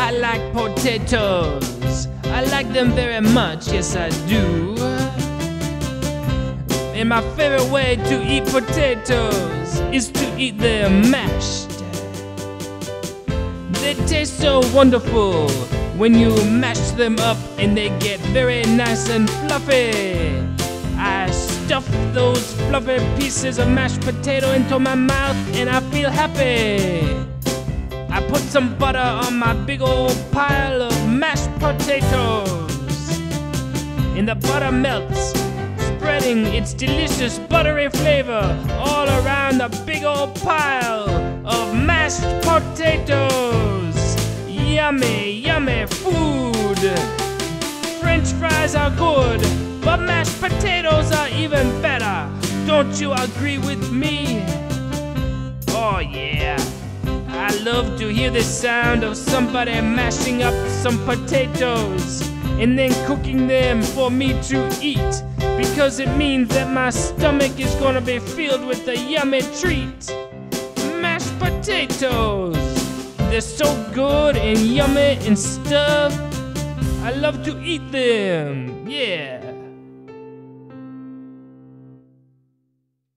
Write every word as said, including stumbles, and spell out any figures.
I like potatoes. I like them very much, yes I do. And my favorite way to eat potatoes is to eat them mashed. They taste so wonderful when you mash them up and they get very nice and fluffy. I stuff those fluffy pieces of mashed potato into my mouth and I feel happy. I put some butter on my big old pile of mashed potatoes, and the butter melts, spreading its delicious buttery flavor all around the big old pile of mashed potatoes. Yummy, yummy food. French fries are good, but mashed potatoes are even better. Don't you agree with me? Oh yeah. I love to hear the sound of somebody mashing up some potatoes and then cooking them for me to eat, because it means that my stomach is gonna be filled with a yummy treat. Mashed potatoes, they're so good and yummy and stuff. I love to eat them, yeah.